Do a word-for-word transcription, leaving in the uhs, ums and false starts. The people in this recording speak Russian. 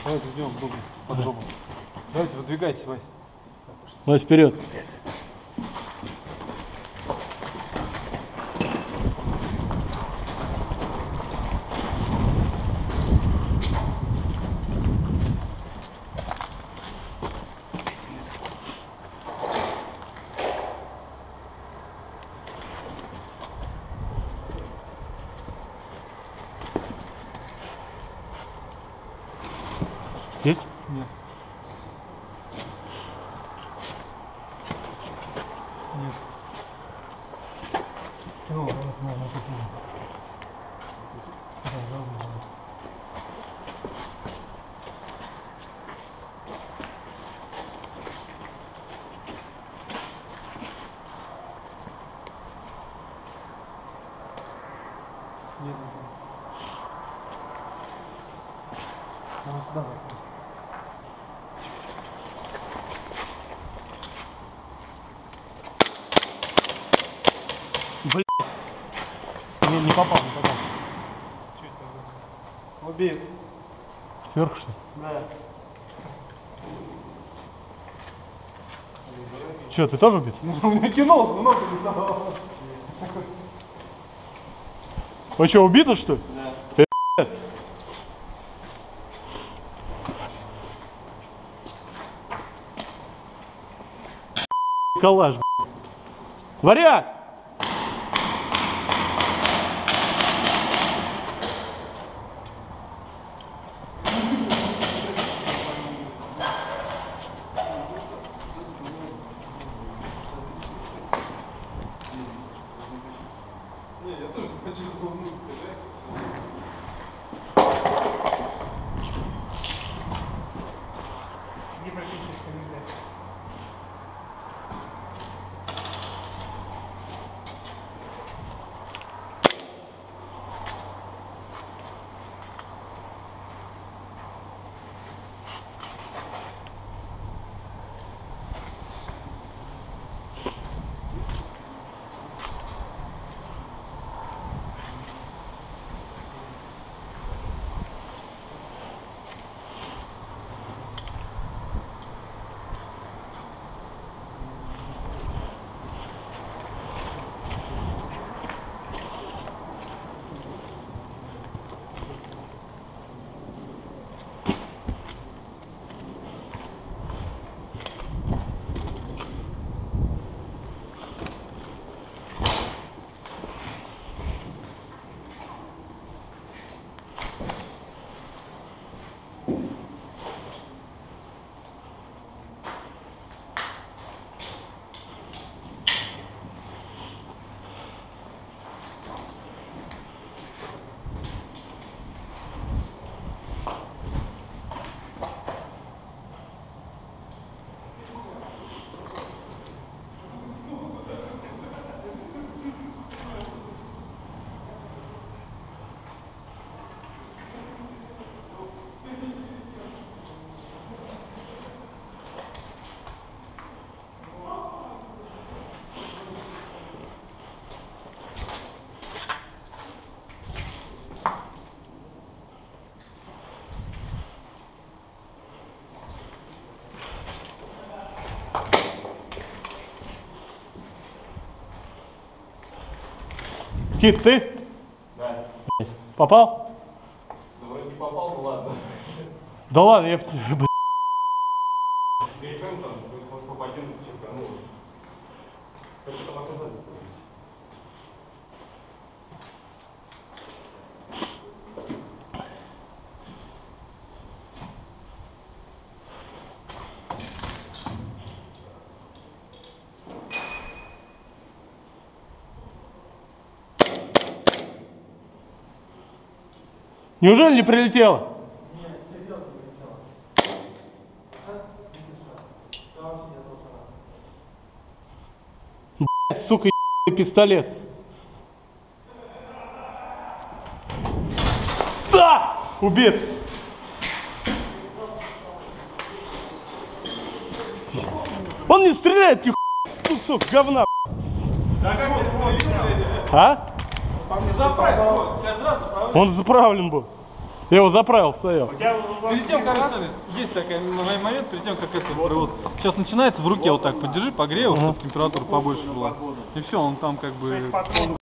Давайте ждем дубль, по-другому. Давайте, выдвигайтесь, Вась. Вась, вперед. Есть? Нет. Нет. Ну, вот, ну, вот, вот. Да, да, да. Нет. Надо сюда заходить. Блин. Не, не попал, не попал. Что это? Убит. Сверху что ли? Да. Че, ты тоже убит? Ну, у меня кинул, много не давал. Вы что, убиты что ли? Да. Ты, калаш, блядь. Варяг! Не, я тоже хочу улыбнуться, да? Не практически нельзя. Кит, ты? Да. Попал? Да вроде не попал, ну ладно. Да ладно, я... Блин. Перейдем там, может попадем, чекану. Как это там оказались? Неужели не прилетело? Нет, серьезно прилетело. Блять, сука, ебаный пистолет. Да! Убит! Он не стреляет, ни хуй, сука, говна. Да как он смотрит? А? Заправил, я сразу заправил. Он заправлен был. Я его заправил, стоял. У тебя вот Перед тем, как смотри, есть такой момент, перед тем, как это вот, сейчас начинается, в руке вот так подержи, погрей его, чтобы температура побольше была. И все, он там как бы